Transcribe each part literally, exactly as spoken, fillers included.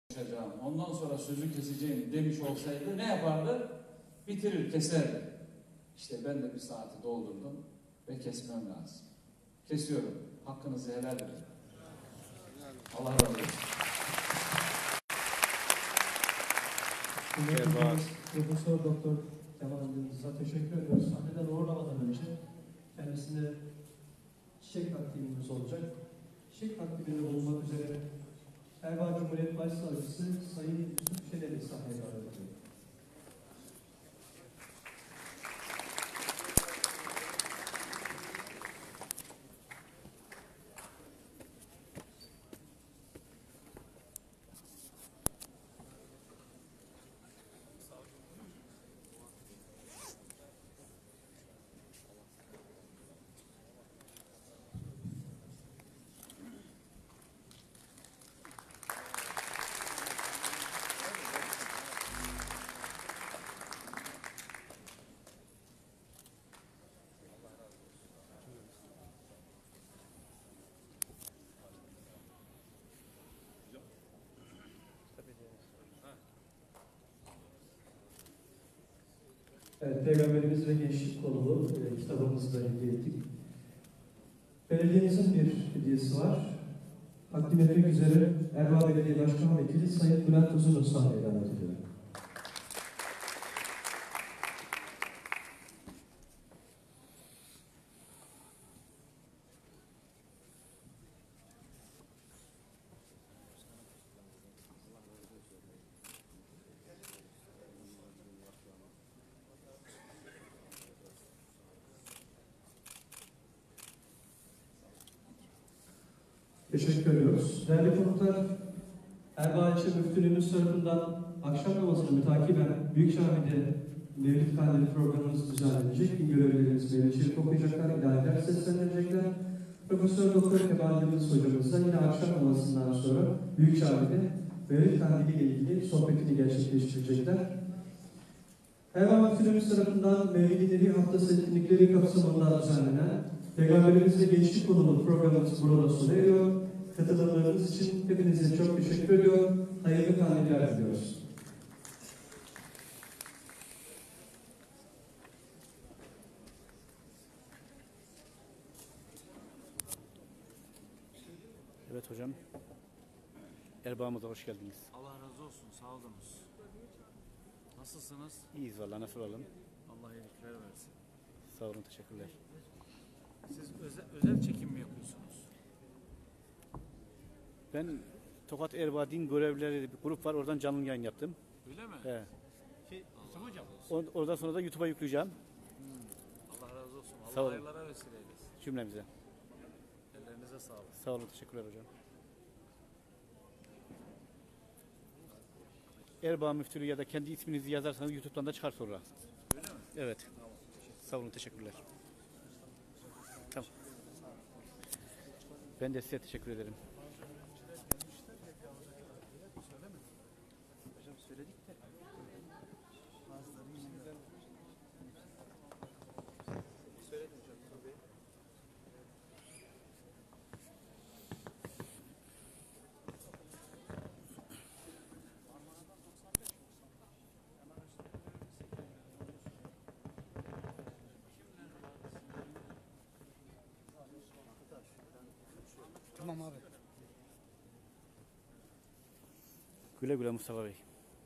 konuşacağım, ondan sonra sözü keseceğim demiş olsaydı ne yapardı? Bitirir, keserdi. İşte ben de bir saati doldurdum ve kesmem lazım. Kesiyorum. Hakkınızı helal edin. Allah razı olsun. Profesör Doktor Kemal Yıldız'a teşekkür ediyoruz. Sahneden uğurlamadan önce kendisine çiçek takdimimiz olacak. Çiçek takdiminde bulunmak üzere Erbaa Cumhuriyet Başsavcısı Sayın Yusuf Şener'i sahneye davet ediyor. Evet, Peygamberimiz ve Gençlik konulu e, kitabımızı da hediye ettik. Belediyemizin bir hediyesi var. Takdim etmek üzere Erbaa Belediye Başkan Vekili Sayın Bülent Uzun'u sahneye davet ediyorum. Teşekkür ediyoruz. Değerli konuklar, Erbaa İlçe Müftülüğümüz tarafından akşam namazını mütakiben Büyükçami'de Mevlid Kandili programımız düzenlenecek. Gün görevlilerimiz mevlidçilik okuyacaklar, ilahiler seslenecekler. Profesör Doktor Kemal Yıldız hocamız da yine akşam namazından sonra Büyükçami'de Mevlid Kandili ile ilgili sohbetini gerçekleştirecekler. Erbaa Müftülüğümüz tarafından Mevlid-i Nebi Haftası etkinlikleri kapsamında düzenlenen Peygamberimizle Gençlik konulu programımız burada sona eriyor. Katılımlarınız için hepinize çok teşekkür ediyor. Hayırlı kandiller diliyoruz. Evet hocam. Erbağımıza hoş geldiniz. Allah razı olsun. Sağ olunuz. Nasılsınız? İyiyiz vallahi, nasıl olalım? Allah iyilikler versin. Sağ olun, teşekkürler. Siz özel, özel çekim mi yapıyorsunuz? Ben Tokat Erbaa Din Görevlileri bir grup var, oradan canlı yayın yaptım. Öyle mi? He. Şey, hocam. Or oradan sonra da YouTube'a yükleyeceğim. Hmm. Allah razı olsun. Allah Sağ olun. hayırlara vesile eylesin. Cümlemize. Ellerinize sağlık. Sağ olun, teşekkürler hocam. Erbaa Müftülüğü ya da kendi isminizi yazarsanız YouTube'dan da çıkar sonra. Öyle mi? Evet. Tamam. Sağ olun, teşekkürler. Tamam. Ben de size teşekkür ederim. Hocam söyledik de. Bazıları şimdiden söyledim hocam. Tabii. Tamam abi. Güle güle Mustafa Bey.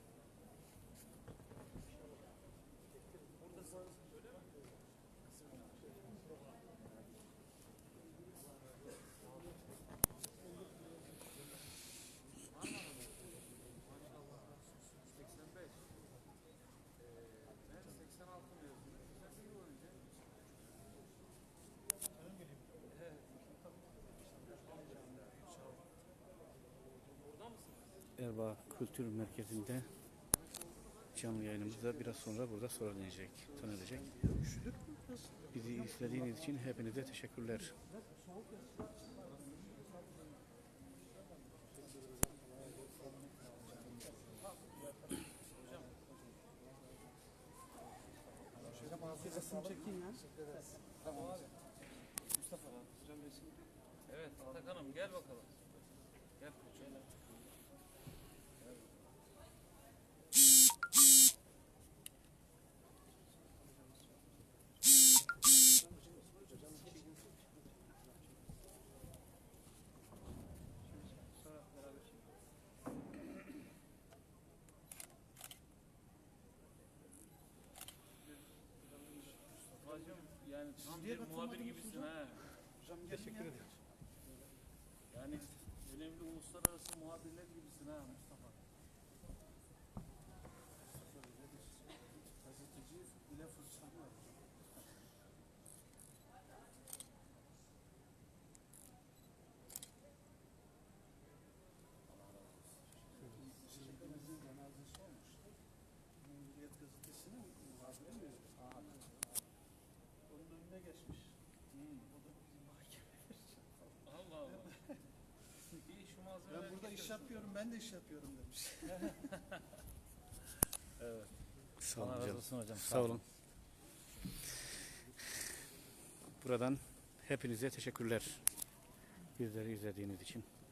Erbaa Kültür Merkezi'nde canlı yayınımızda biraz sonra burada sona erecek. Sona erecek. Bizi izlediğiniz için hepinize teşekkürler. Tamam abi. Mustafa hocam resim. Evet Atakan'ım gel bakalım. Gel. Şöyle. Evet. Yani tam niye bir muhabir katılmadınız gibisin hocam? ha. Hocam Teşekkür gelin ya. ederim. Yani önemli uluslararası muhabirler gibisin ha Mustafa. Mustafa öyledir. Gazeteci bile fırsatıyor. Şehrimizin cenazesi olmuş. Cumhuriyet Gazetesi'nin muhabiri mi? Onun önüne geçmiş. Hmm. O da bizim mahkemeler. Allah Allah. İyi şu malzemeleri Ben burada iş getirsin. yapıyorum, ben de iş yapıyorum demiş. Evet. Sağ olun Allah razı hocam. olsun hocam. Sağ olun. Buradan hepinize teşekkürler. Bizleri izlediğiniz için.